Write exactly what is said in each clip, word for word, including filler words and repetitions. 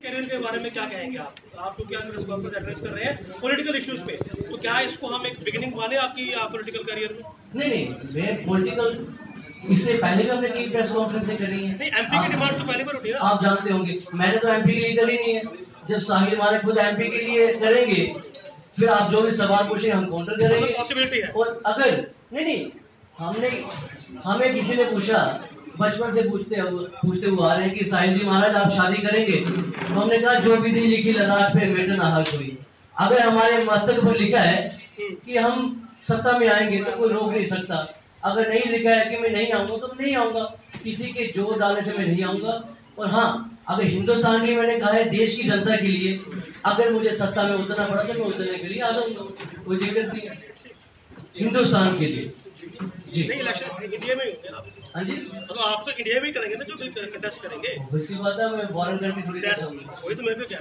Career के बारे में क्या कहेंगे आप? आप तो क्या प्रेस कॉन्फ्रेंस एड्रेस कर रहे हैं पॉलिटिकल इश्यूज पे, तो क्या इसको हम एक बिगिनिंग माने आपकी पॉलिटिकल करियर में? नहीं नहीं, मैं पॉलिटिकल इससे पहले भी हमने कई प्रेस कॉन्फ्रेंस करी है। नहीं, एमपी की डिमांड तो पहले बार उठी है। आप जानते होंगे, मैंने तो एमपी के लिए करी नहीं है। जब साहिल महाराज खुद एमपी के लिए करेंगे, फिर आप जो भी सवाल पूछेंगे हम काउंटर करेंगे। पॉसिबिलिटी है। और अगर नहीं नहीं हमने हमें किसी ने पूछा, बचपन से पूछते पूछते हुए आ रहे हैं कि साहिल जी महाराज आप शादी करेंगे, तो हमने कहा जो विधि लिखी ललाट पे मेट ना कोई। अगर हमारे मस्तक पर लिखा है कि हम सत्ता में आएंगे तो कोई रोक नहीं सकता। अगर नहीं लिखा है कि मैं नहीं आऊंगा तो मैं नहीं आऊंगा, किसी के जोर डालने से मैं नहीं आऊंगा। और हाँ, अगर हिंदुस्तान के लिए मैंने कहा है, देश की जनता के लिए अगर मुझे सत्ता में उतरना पड़ा तो मैं उतरने के लिए आ जाऊंगा, कोई दिक्कत नहीं है। हिंदुस्तान के लिए जी। नहीं, इलेक्शन इंडिया में होंगे ना? हाँ जी, तो आप तो इंडिया में ही करेंगे ना, जो कंटेस्ट करेंगे। वैसी बात है, मैं फॉरेन कंट्री थोड़ी वही तो मेरे पे क्या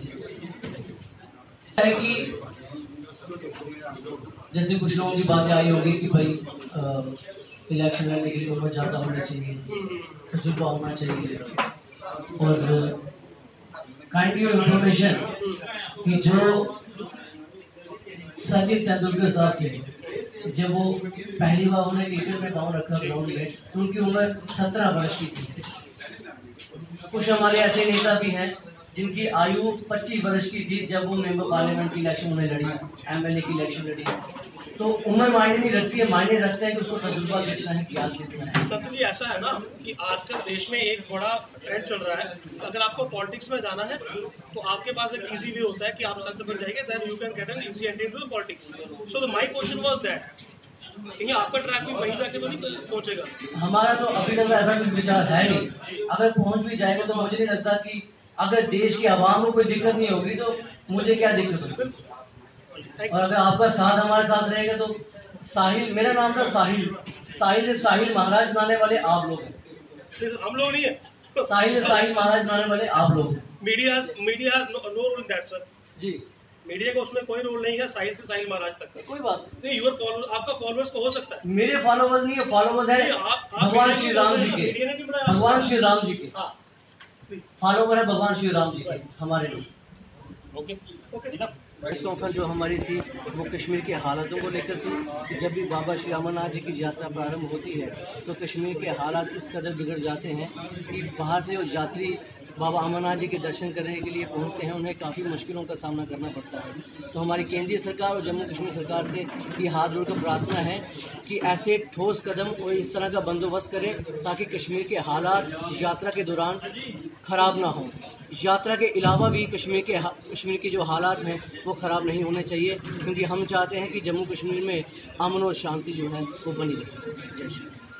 है कि जैसे कुछ लोगों की बातें आई होगी कि भाई इलेक्शन लड़ने के लिए उम्र ज़्यादा होनी चाहिए, तजुर्बा होना चाहिए। और काइंडली इंफॉर्मेशन कि जो सचिन तेंदुलकर साहब थे, जब वो पहली बार उन्हें क्रिकेट में पाँव रखा ग्राउंड में, तो उनकी उम्र सत्रह वर्ष की थी। कुछ हमारे ऐसे नेता भी हैं जिनकी आयु पच्चीस वर्ष की थी जब वो मेंबर पार्लियामेंट की इलेक्शन उन्हें लड़ी, एमएलए की इलेक्शन लड़ी। तो उम्र मायने नहीं रखती है, मायने रखता है कि उसको तजुर्बा कितना है, ज्ञान कितना है। सत्य जी, ऐसा है ना कि आजकल देश में एक बड़ा ट्रेंड चल रहा है, अगर आपको पॉलिटिक्स में जाना है तो आपके पास एक इजी वे होता है कि आप संत बन जाएंगे, then you can get an easy entry into the politics. So my question was that कहीं आपका ट्रैक भी वहीं जाके तो नहीं पहुंचेगा? हमारा तो अभी तक ऐसा कुछ विचार है नहीं। अगर पहुंच भी जाएगा तो मुझे नहीं लगता कि अगर देश की आवाम को कोई दिक्कत नहीं होगी तो मुझे क्या दिक्कत होगी। और अगर आपका साथ हमारे साथ रहेगा तो साहिल, मेरा नाम था साहिल, साहिल से साहिल महाराज बनाने वाले आप लोग हैं, हम लोग नहीं है। साहिल से साहिल महाराज बनाने वाले आप लोग हैं। Media media no role in that sir जी। मीडिया का उसमें कोई रोल नहीं है, साहिल से साहिल महाराज तक का। कोई बात नहीं, यूर फॉलोअर्स, आपका फॉलोअर्स को हो सकता है। मेरे फॉलोवर्स नहीं है, फॉलोवर्स है भगवान श्री राम जी के, भगवान श्री राम जी के फॉलोवर है, भगवान श्री राम जी के हमारे लोग। Okay okay. प्रेस कॉन्फ्रेंस जो हमारी थी वो कश्मीर के हालातों को लेकर थी कि जब भी बाबा श्री अमरनाथ जी की यात्रा प्रारंभ होती है तो कश्मीर के हालात इस कदर बिगड़ जाते हैं कि बाहर से जो यात्री बाबा अमरनाथ जी के दर्शन करने के लिए पहुंचते हैं उन्हें काफ़ी मुश्किलों का सामना करना पड़ता है। तो हमारी केंद्रीय सरकार और जम्मू कश्मीर सरकार से ये हाथ जोड़कर प्रार्थना है कि ऐसे ठोस कदम और इस तरह का बंदोबस्त करें ताकि कश्मीर के हालात यात्रा के दौरान ख़राब ना हों। यात्रा के अलावा भी कश्मीर के कश्मीर के जो हालात हैं वो ख़राब नहीं होने चाहिए, क्योंकि हम चाहते हैं कि जम्मू कश्मीर में अमन और शांति जो है वो बनी रहे। जय श्री